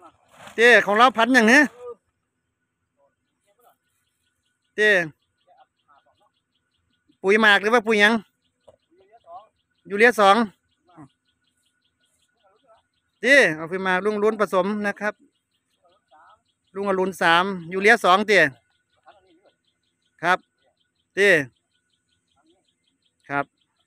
เจ้ของเราพันอย่างนี้เจ้ปุ๋ยหมากหรือว่าปุ๋ยยังยูเรียสองเจ้เอาปุ๋ยหมากลุงลุ้นผสมนะครับลุงอรุณ3ยูเรีย2เจ้ครับเจ้ครับ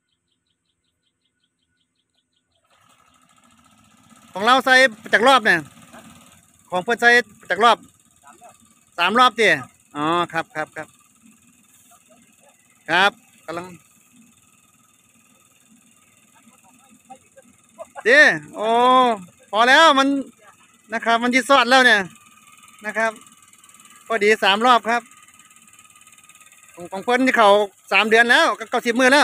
ของเราใส่จากรอบเนี่ยของเพื่อนใส่จากรอบ3 รอบเจ้อ๋อครับครับครับครับกำลังเจ้โอ้พอแล้วมันนะครับมันยีสอดแล้วเนี่ยนะครับพอดี3 รอบครับของเพื่อนที่เขา3 เดือนแล้วก็10 มื้อแล้ว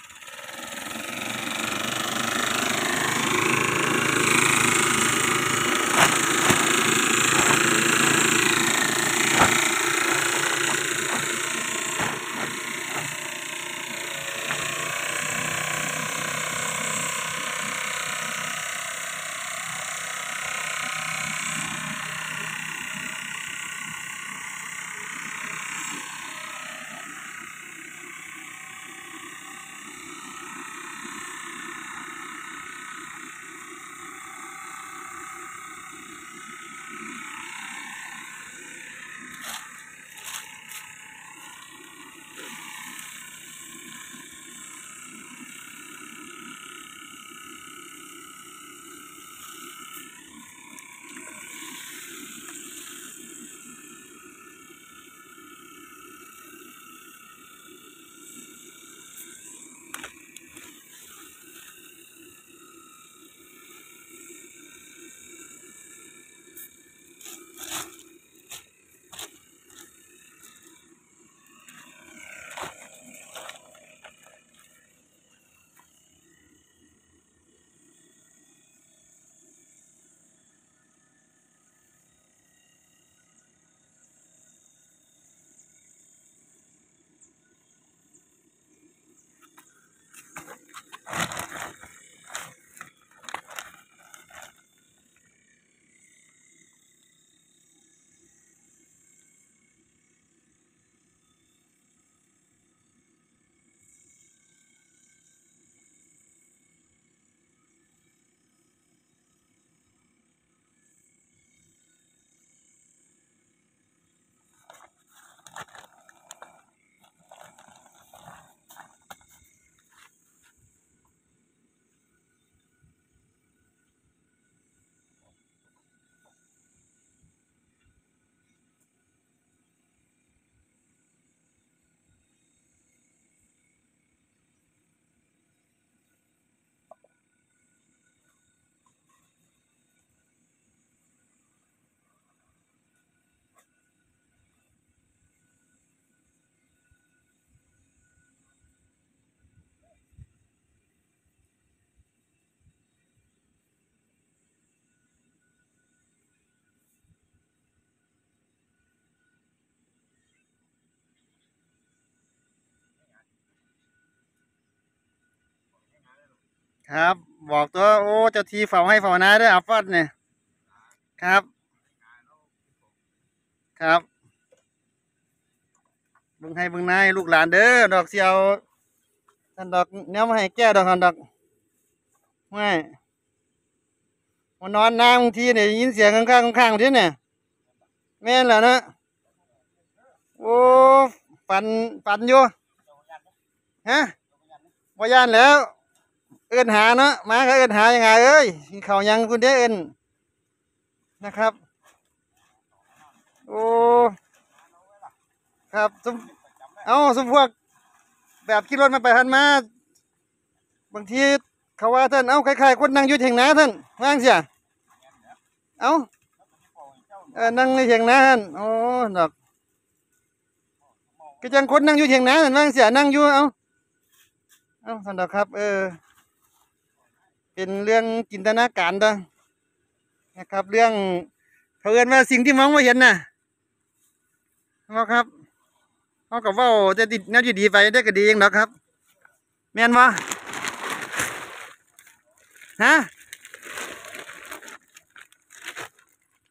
ครับบอกตัวโอ้เจ้าทีเฝ้าให้เฝ้านาด้วยอัฟฟัดเนี่ยครับครับเบิ่งให้เบิ่งนายลูกหลานเด้อดอกเสียวท่านดอกเนี้ยมาให้แก้ดอกท่านดอกไม่มานอนนาบางทีเนี่ยยินเสียงข้างๆข้างๆที่เนี่ยแม่นแหละนะโอ้ฝันอยู่ฮะบ่ย่านแล้วเอิ้นหาเนาะมาก็เอิ้นหายังไงเอ้ยกินข้าวยังคุณเด้อเอิ้นนะครับโอ้ครับสมพวกแบบขี่รถมาไปทันมาบางทีเขาว่าท่านคล้ายๆคนนั่งอยู่เถียงนาท่านว่างเสียนั่งในเถียงนาท่านโอ้ดอกก็จังคนนั่งอยู่เถียงนาท่านว่างเสียนั่งอยู่ท่านดอกครับเป็นเรื่องจินตนาการด้นะครับเรื่องเขาเอิ้นว่าสิ่งที่มองไม่เห็นน่ะครับเขากับว่าจะติดแนวดีไปได้ก็ดีเองนะครับแม่นวะฮะ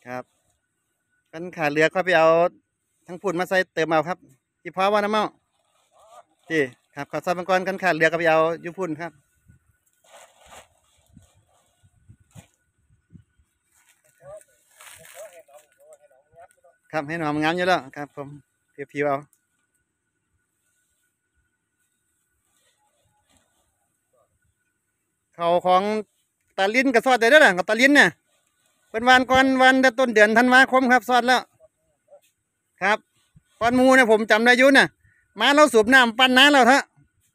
ครับกันขาดเหลือก็ไปเอาทั้งพุ่นมาใส่เติมเอาครับที่พอว่าน้ำเมาที่ครับข้าวซอยมังกรกันขาดเหลือก็ไปเอาอยู่พุ่นครับครับให้หนอมงามอยู่แล้วครับผมเพียวๆเอาเขาของตาลิ้นกับซอดได้ด้วยนะกับตาลิ้นเนี่ยเป็นวันก่อนวันต้นเดือนธันวาคมครับซอดแล้วครับก้อนหมูเนี่ยผมจำได้อยุ่น่ะมาเราสูบน้ำปั้นน้ำเราเถอะ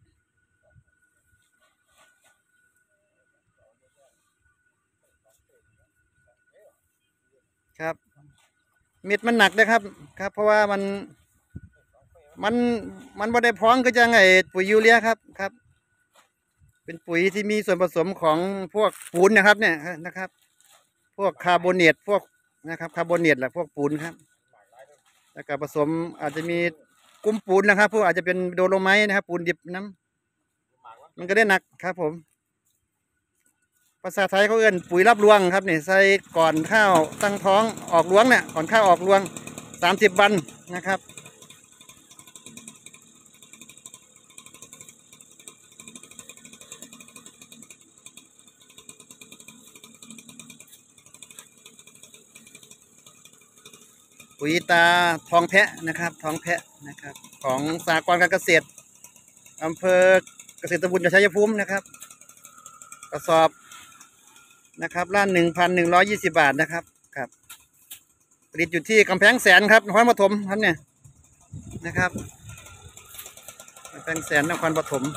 ครับเม็ดมันหนักนะครับครับเพราะว่ามันมันบ่ได้พ้องก็จะไงปุ๋ยยูเรียครับครับเป็นปุ๋ยที่มีส่วนผสมของพวกปูนนะครับเนี่ยนะครับพวกคาร์บอเนตพวกนะครับคาร์บอเนตแหละพวกปูนครับแล้วก็ผสมอาจจะมีกุ้มปูนนะครับพวกอาจจะเป็นโดโลไมต์นะครับปูนดิบน้ำมันก็ได้หนักครับผมภาษาไทยเขาเอื้อนปุ๋ยรับรวงครับนี่ใส่ก่อนข้าวตั้งท้องออกรวงเนี่ยก่อนข้าวออกรวง30 วันนะครับปุ๋ยตาทองแพะนะครับทองแพะนะครับของสหกรณ์การเกษตรอำเภอเกษตรตำบลชัยภูมินะครับกระสอบนะครับละ1,120 บาทนะครับครับผลิตอยู่ที่กำแพงแสนครับนครปฐมครับเนี่ยนะครับกำแพงแสนนครปฐม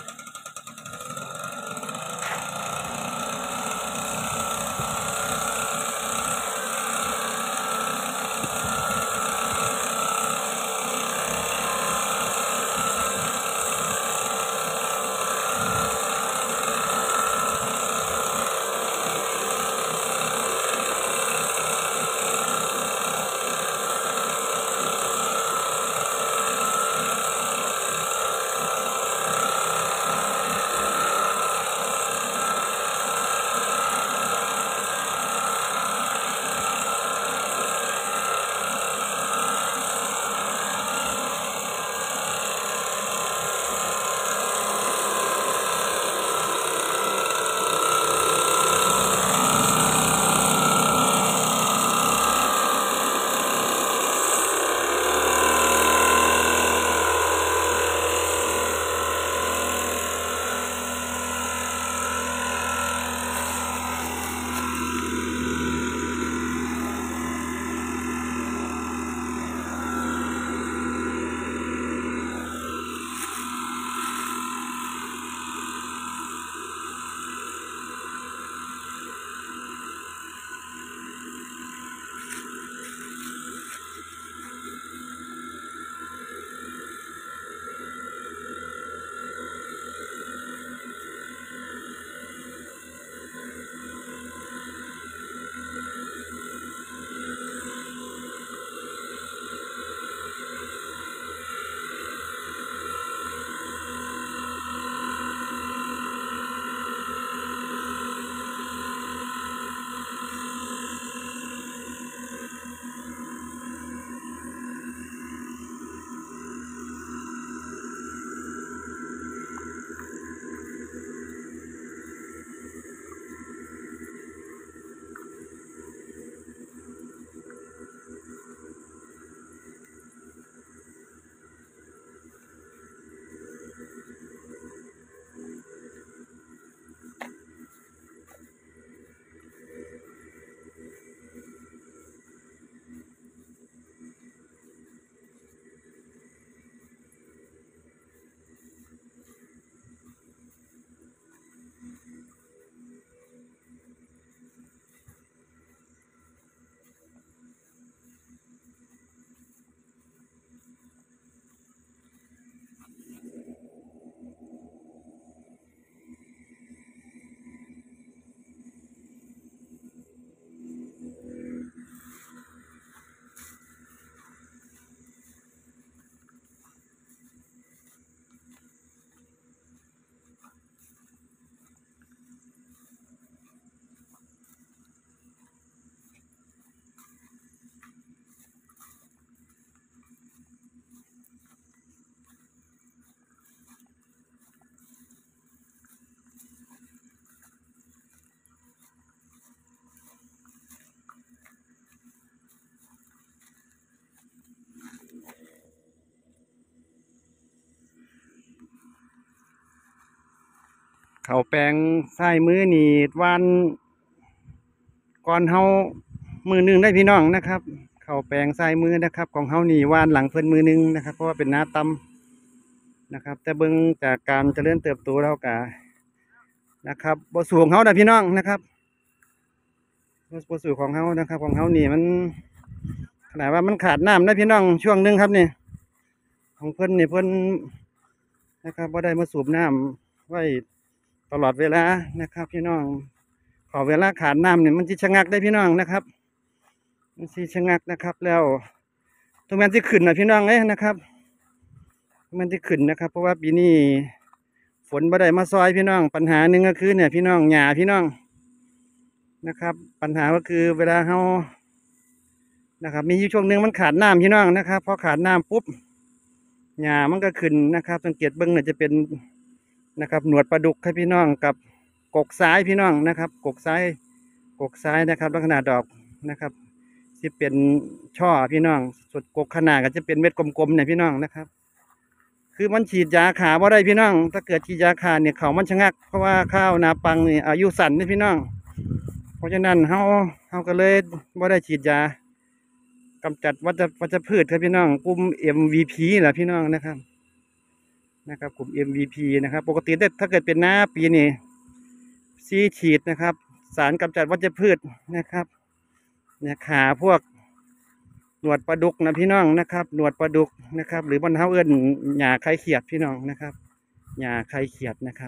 เขาแปลงซ้ายมือนี่วานก่อนเฮามือหนึ่งได้พี่น้องนะครับเขาแปลงซ้ายมือนะครับของเฮานี่วานหลังเพิ่นมือหนึ่งนะครับเพราะว่าเป็นนาต่ำนะครับแต่เบิ่งจากการเจริญเติบโตแล้วกะนะครับบ่สูงเฮานะพี่น้องนะครับบ่สูงของเฮานะครับของเฮานี่มันขนาดว่ามันขาดน้ำนะพี่น้องช่วงหนึงครับนี่ของเพิ่นนี่เพิ่นนะครับบ่ได้มาสูบน้ำไว้ตลอดเวลานะครับพี่น้องขอเวลาขาดน้ำเนี่ยมันจะชะงักได้พี่น้องนะครับมันสิชะงักนะครับแล้วตรงนั้นที่ขึ้นนะพี่น้องนะครับมันที่ขึ้นนะครับเพราะว่าปีนี้ฝนบ่ได้มาซอยพี่น้องปัญหาหนึ่งก็คือเนี่ยพี่น้องหญ้าพี่น้องนะครับปัญหาก็คือเวลาเรานะครับมีอยู่ช่วงหนึ่งมันขาดน้ำพี่น้องนะครับพอขาดน้ำปุ๊บหญ้ามันก็ขึ้นนะครับสังเกตเบิ้งเนี่ยจะเป็นนะครับหนวดปลาดุกครับพี่น้องกับกกซ้ายพี่น้องนะครับกกซ้ายนะครับลักษณะดอกนะครับที่เป็นช่อพี่น้องส่วนกกขนาดก็จะเป็นเม็ดกลมๆเนี่ยพี่น้องนะครับคือมันฉีดยาขาบ่ได้พี่น้องถ้าเกิดฉีดยาขาเนี่ยเขามันชะงักเพราะว่าข้าวนาปังนี่อายุสั้นนี่พี่น้องเพราะฉะนั้นเฮาก็เลยบ่ได้ฉีดยากำจัดวัชพืชครับพี่น้องกลุ่ม MVP แหละพี่น้องนะครับกลุ่ม MVP นะครับปกติถ้าเกิดเป็นหน้าปีนี่ซีฉีดนะครับสารกำจัดวัชพืชนะครับเนี่ยขาพวกหนวดปลาดุกนะพี่น้องนะครับหนวดปลาดุกนะครับหรือบรรเทาเอื้อนหญ้าไข่เขียดพี่น้องนะครับหญ้าไข่เขียดนะครับ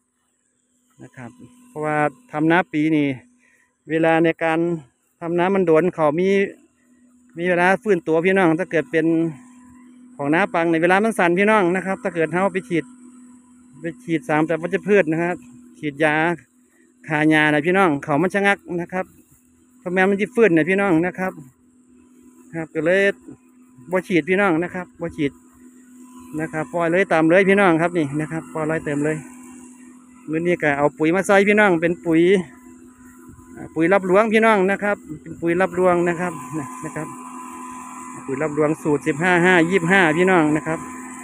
เพราะว่าทำน้าปีนี่เวลาในการทำน้ำมันโดนเขามีเวลาฟื้นตัวพี่น้องถ้าเกิดเป็นของน้าปังในเวลามันสั่นพี่น้องนะครับถ้าเกิดเขาไปฉีดสารจากวัชพืชนะครับฉีดยาฆ่าหญ้านะพี่น้องเขามันชะงักนะครับเพราะแม้มันจะฟื้นนะพี่น้องนะครับก็เลยบ่ฉีดพี่น้องนะครับบ่ฉีดนะครับปล่อยเลยตามเลยพี่น้องครับนี่นะครับปล่อยเลยเติมเลยมื้อนี้ก็เอาปุ๋ยมาใส่พี่น้องเป็นปุ๋ยรับหลวงพี่น้องนะครับเป็นปุ๋ยรับหลวงนะครับปุ๋ยรับหลวงสูตร15-5-25พี่น้องนะครับ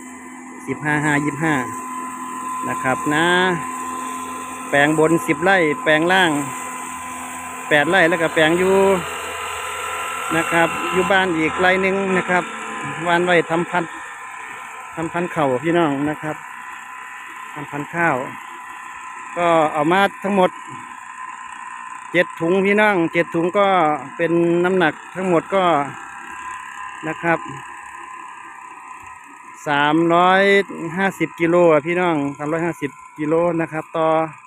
15-5-25นะครับนะแปลงบน10 ไร่แปลงล่าง8 ไร่แล้วก็แปลงอยู่นะครับอยู่บ้านอีกไร่หนึ่งนะครับวานไว้ทำพันธุ์ข้าวพี่น้องนะครับทำพันธุ์ข้าวก็เอามาทั้งหมด7 ถุงพี่น้อง7 ถุงก็เป็นน้ำหนักทั้งหมดก็นะครับ350 กิโลพี่น้อง350 กิโลนะครับต่อ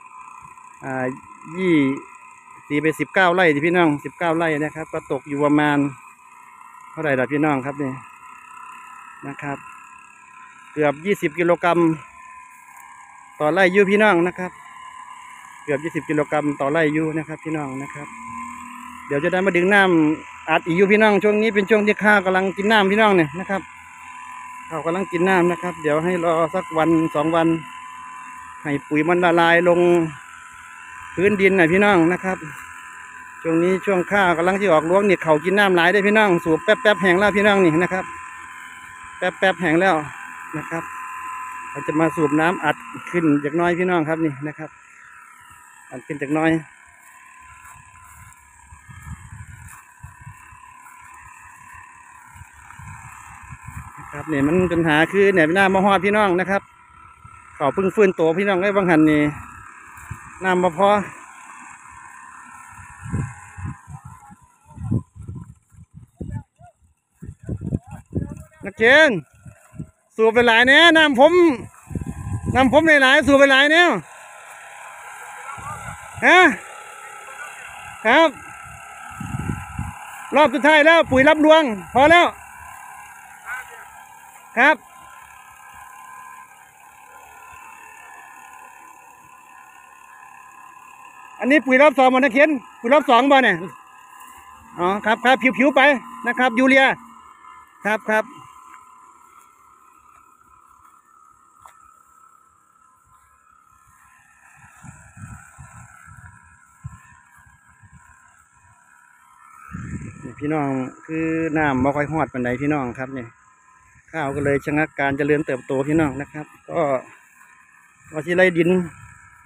ตีไป19 ไร่พี่น้อง19 ไร่นะครับก็ตกอยู่ประมาณเท่าไหร่ล่ะพี่น้องครับนี่นะครับเกือบ20 กิโลกรัมต่อไร่อยู่พี่น้องนะครับเกือบ20 กิโลกรัมต่อไร่อยู่นะครับพี่น้องนะครับเดี๋ยวจะได้มาดึงน้ำอัดอีกอยู่พี่น้องช่วงนี้เป็นช่วงที่ข้าวกำลังกินน้ำพี่น้องเนี่ยนะครับข้าวกำลังกินน้ำนะครับเดี๋ยวให้รอสักวัน2 วันให้ปุ๋ยมันละลายลงพื้นดินหน่อยพี่น้องนะครับช่วงนี้ช่วงข้าวกำลังที่ออกรวงนี่เขากินน้ำหลายได้พี่น้องสูบแป๊บแห้งแล้วพี่น้องนี่นะครับแป๊บแห้งแล้วนะครับเราจะมาสูบน้ำอัดขึ้นจากน้อยพี่น้องครับนี่นะครับอัดขึ้นจากน้อยนะครับเนี่ยมันปัญหาคือเนี่ยน้ำมาฮอดพี่น้องนะครับเขาเพิ่งฟื้นตัวพี่น้องไอ้บางหันนี่น้ำมาพอนักเรียนสูบไปหลายเนี่ยน้ำผมหลายสูบไปหลายเนี่ยฮะครับรอบสุดท้ายแล้วปุ๋ยรับรวงพอแล้วครับอันนี้ปุ๋ยรอบ2บ่นะเขียนปุ๋ยรอบ2บ่เนี่ยอ๋อครับผิวไปนะครับยูเรียครับพี่น้องคือน้ำบ่ค่อยฮอดปานใดพี่น้องครับเนี่ยข้าวก็เลยชะงักการเจริญเติบโตพี่น้องนะครับก็ที่ไร่ดิน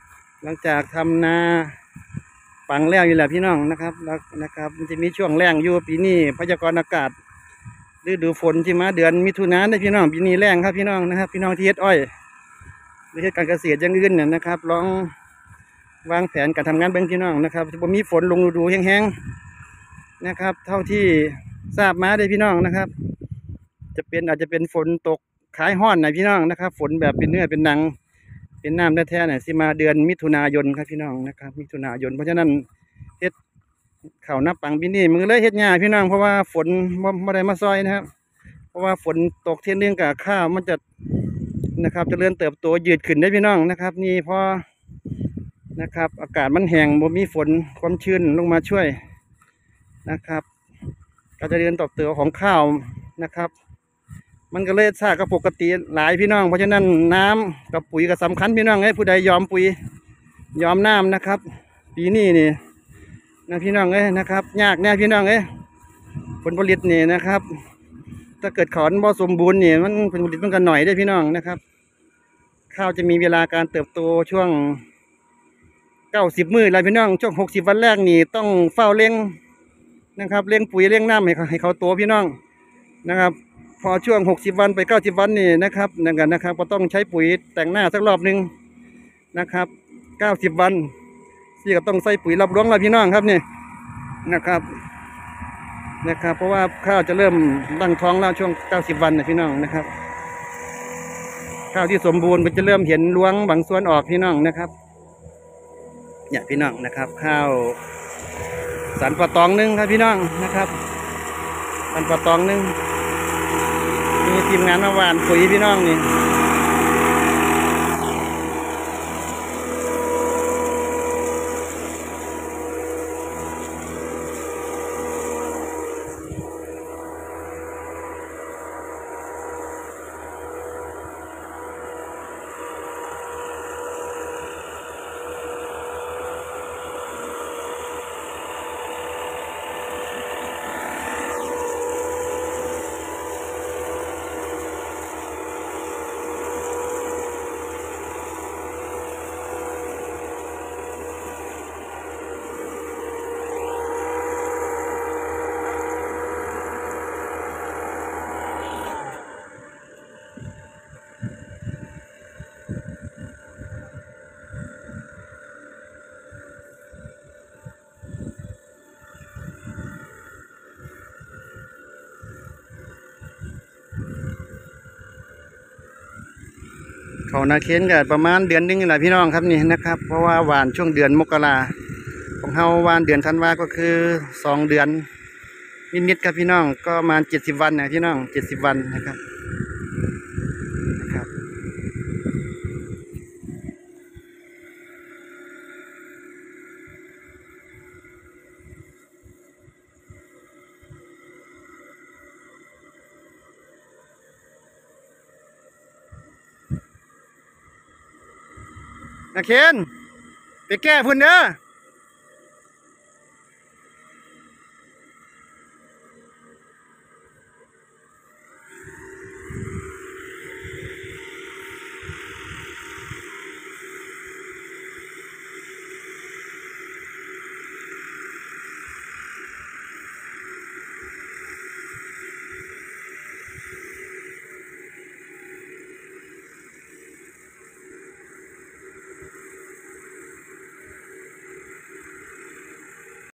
หลังจากทำนาปังแล้วอยู่แหละพี่น้องนะครับแล้วนะครับมันจะมีช่วงแล้งอยู่ปีนี้พยากรณ์อากาศฤดูฝนที่มาเดือนมิถุนายนได้พี่น้องปีนี้แล้งครับพี่น้องนะครับพี่น้องที่เฮ็ดอ้อยหรือเฮ็ดการเกษตรอย่างอื่นเนี่ยนะครับลองวางแผนการทำงานเบื้องพี่น้องนะครับจะมีฝนลงฤดูแห้งๆนะครับเท่าที่ทราบมาได้พี่น้องนะครับอาจจะเป็นฝนตกคล้ายห้อนนะพี่น้องนะครับฝนแบบเป็นเนื้อเป็นหนังเป็นน้ำแท้ๆเนี่ยสิมาเดือนมิถุนายนครับพี่น้องนะครับมิถุนายนเพราะฉะนั้นเฮ็ดข้าวนับปังปีนี้มือเลยเฮ็ดยากพี่น้องเพราะว่าฝนไม่ได้มาซอยนะครับเพราะว่าฝนตกเทียนนึงกับข้าวมันจะนะครับเจริญเติบโตยืดขึ้นได้พี่น้องนะครับนี่พอนะครับอากาศมันแห้งบ่มีฝนความชื้นลงมาช่วยนะครับการเจริญเติบโตของข้าวนะครับมันก็เลยช้ากับปกติหลายพี่น้องเพราะฉะนั้นน้ำกับปุ๋ยก็สำคัญพี่น้องให้ผู้ใดยอมปุ๋ยยอมน้ำนะครับปีนี้นี่นะพี่น้องนะครับยากแน่พี่น้องผลผลิตนี่นะครับถ้าเกิดขอนบ่สมบูรณ์นี่มันผลผลิตมันก็หน่อยได้พี่น้องนะครับข้าวจะมีเวลาการเติบโตช่วง90 มื้อแล้วพี่น้องช่วง60 วันแรกนี่ต้องเฝ้าเร่งนะครับเร่งปุ๋ยเร่งน้ำให้เขาโตพี่น้องนะครับพอช่วง60 วันไป90 วันนี่นะครับนะครับก็ต้องใช้ปุ๋ยแต่งหน้าสักรอบหนึ่งนะครับ90 วันที่ก็ต้องใส่ปุ๋ยรับรองแล้วพี่น้องครับนี่นะครับเพราะว่าข้าวจะเริ่มตั้งท้องแล้วช่วง90 วันนะพี่น้องนะครับข้าวที่สมบูรณ์มันจะเริ่มเห็นรวงบางส่วนออกพี่น้องนะครับเนี่ยพี่น้องนะครับข้าวสันปะตองนึงครับพี่น้องนะครับสันปะตองนึงมีทีมงานมาหว่านปุ๋ยพี่น้องนี่เขานาเค้นกันประมาณเดือนนึงนี่แหละพี่น้องครับนี่นะครับเพราะว่าหวานช่วงเดือนมกราของเฮาหวานเดือนธันวาก็คือ2 เดือนนิดๆครับพี่น้องก็ประมาณ70 วันนะพี่น้อง70 วันนะครับนาเคนไปแก้พุ่นเด้อ